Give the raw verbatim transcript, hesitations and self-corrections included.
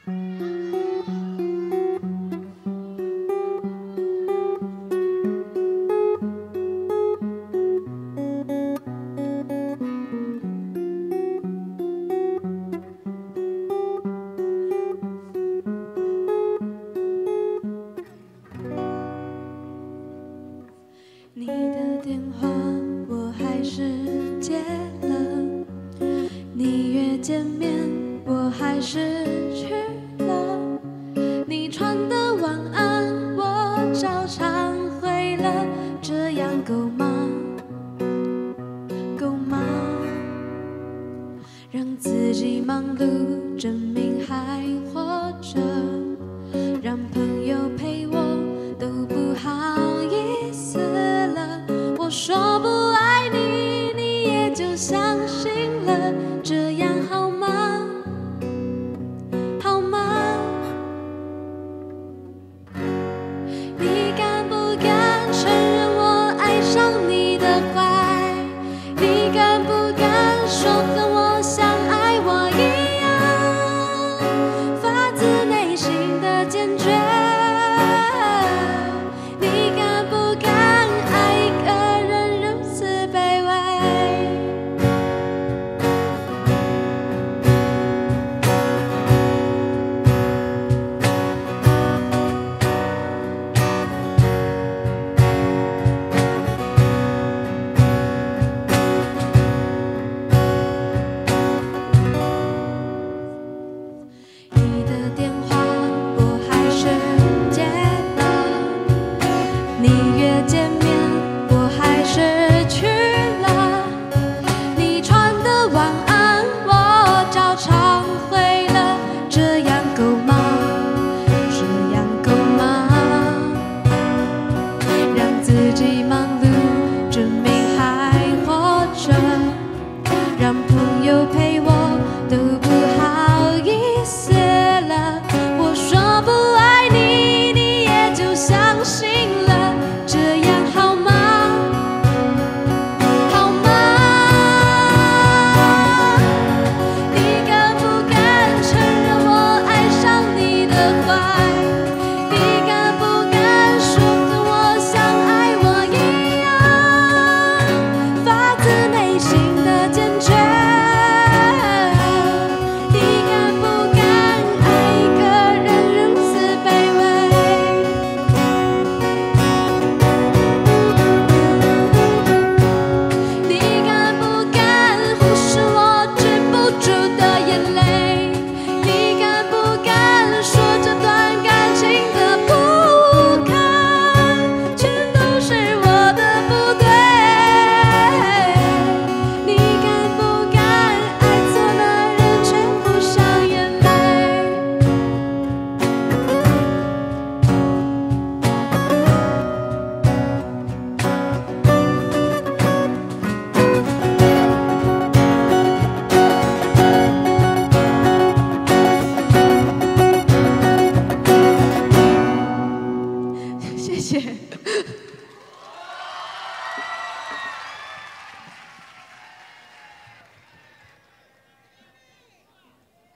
你的电话我还是接了，你约见面我还是去了，你传的晚安我照常回了，这样够吗？够吗？让自己忙碌，证明还活着，让朋友陪我都不好意思了。我说不爱你，你也就相信了，这样好吗？好吗？你敢不敢承认我爱上你的坏？你敢不敢说和我像爱我一样，发自内心的坚决？你敢不敢爱一个人如此卑微？你的电话我还是接了，你约见面我还是去了，你传的晚安我照常回了，这样够吗？这样够吗？让自己忙碌，证明还活着，让朋友陪我都不好意思了。我说不爱你，你也就相信了，这样好吗？好吗？你敢不敢承认我爱上你的坏？你敢不敢说和我像爱我一样，发自内心的坚决？你敢不敢爱一个人如此卑微？你敢不敢忽视我止不住的眼泪？你敢不敢说这段感情的不堪，全都是我的不对？你敢不敢爱错了人却不伤眼泪？谢谢。